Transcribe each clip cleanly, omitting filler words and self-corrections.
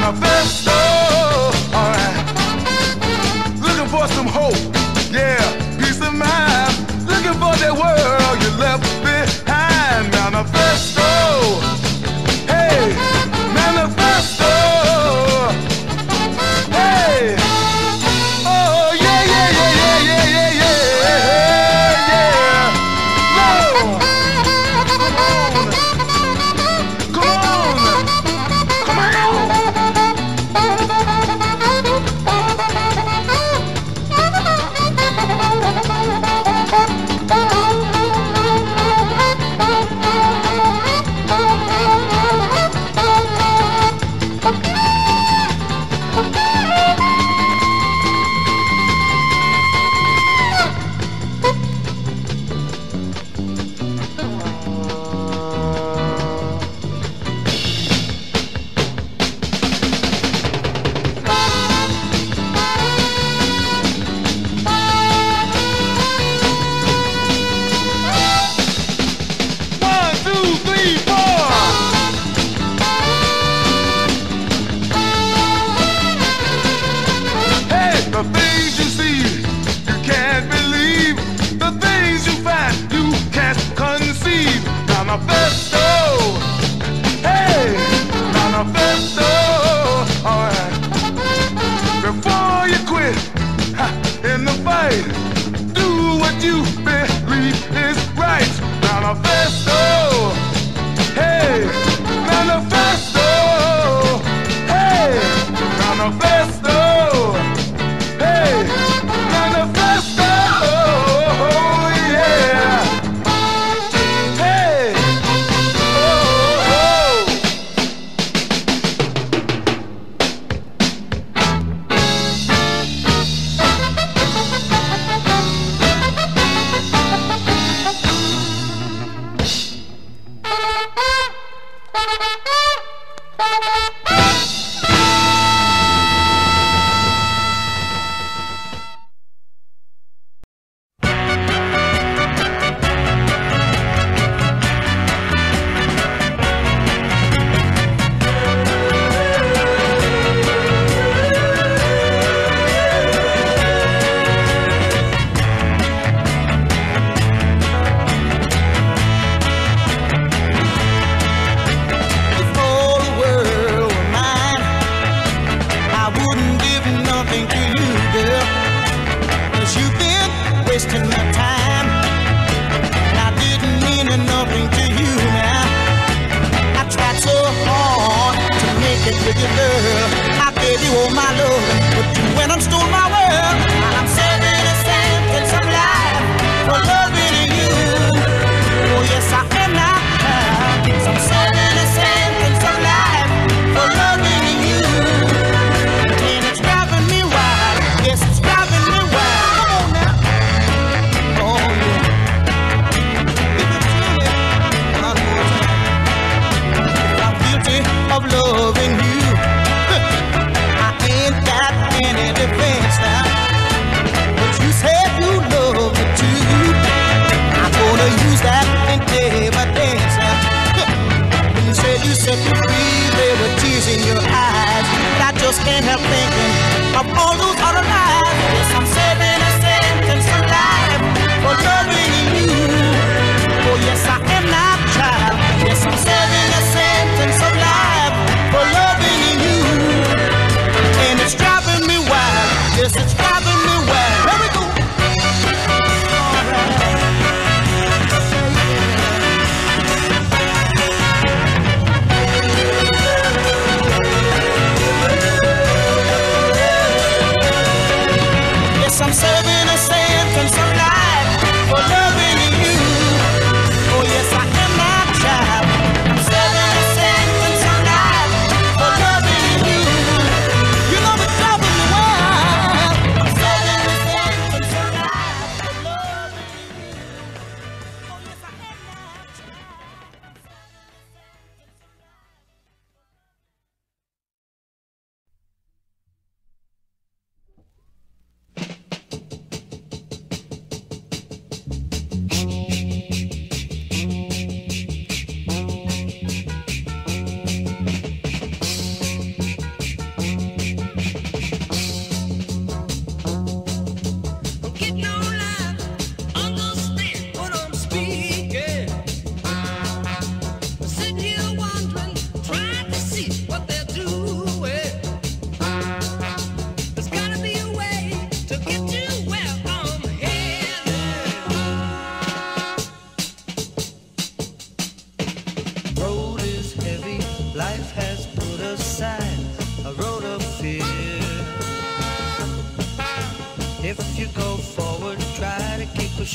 manifesto. Alright. Looking for some hope. Yeah, peace of mind. Looking for that world you left behind. Manifesto. Hey, manifesto. Hey. Oh, yeah, yeah, yeah, yeah, yeah, yeah, yeah, yeah. Lord. Come on. Come on. The things you see, you can't believe. The things you find, you can't conceive. Manifesto. Hey, manifesto. Alright. Before you quit in the fight, do what you believe is right. Manifesto. Hey, manifesto. Hey, manifesto. Hey, manifesto, yeah. Hey,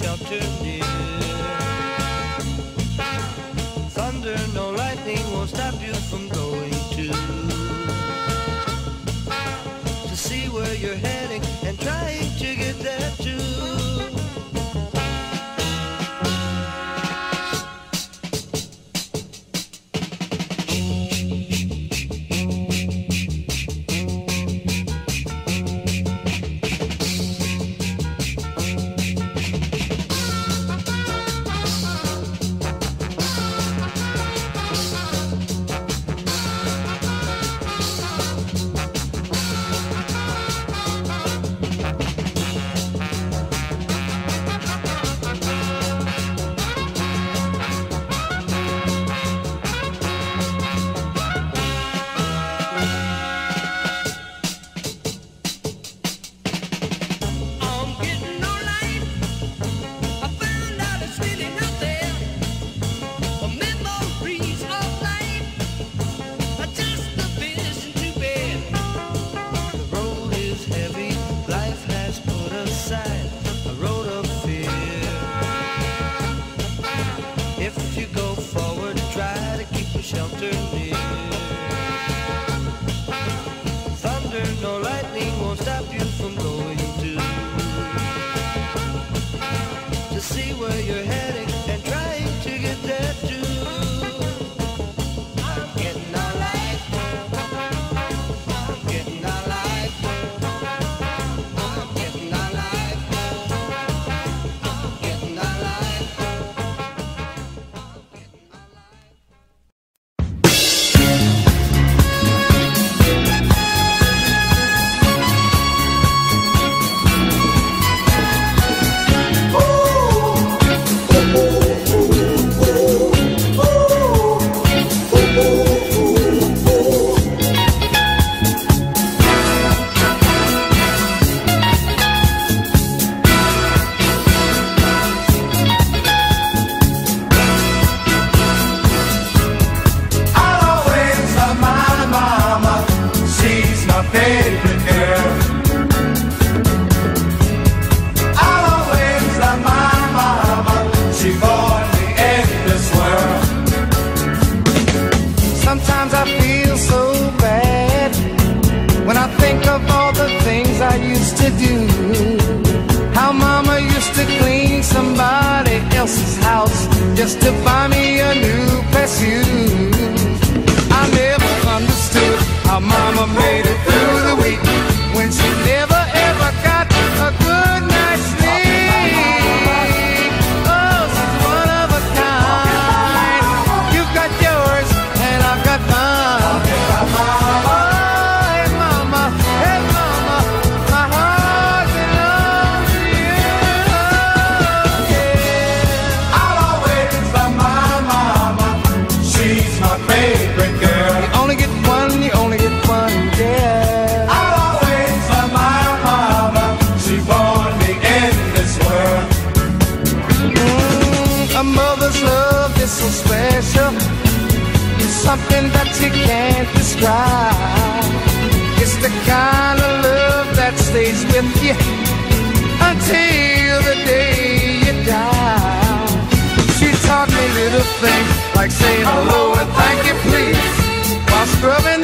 shelter near. Thunder, no lightning won't stop you from going to see where you're heading and trying to get there too. Shelter near. Thunder, no lightning won't stop you from going to see where you're heading and trying to get there too. I'm getting all right. I'm getting all right. I'm getting all right. I'm getting all right. Sometimes I feel so bad when I think of all the things I used to do. How mama used to clean somebody else's house just to buy me a new pair of shoes. I never understood how mama made it through the week when she never ever got a good night's sleep. Oh, she's one of a kind. You've got yours and I've got mine. Oh, hey mama, my heart belongs to you. Yeah. I'll always love my mama. She's my favorite girl. You only get one, yeah. I'll always love my mama. She born me in this world. A mother's love is so special. It's something that you can't describe. It's the kind of love that stays with you until the day you die. She taught me little things like saying hello and thank you please while scrubbing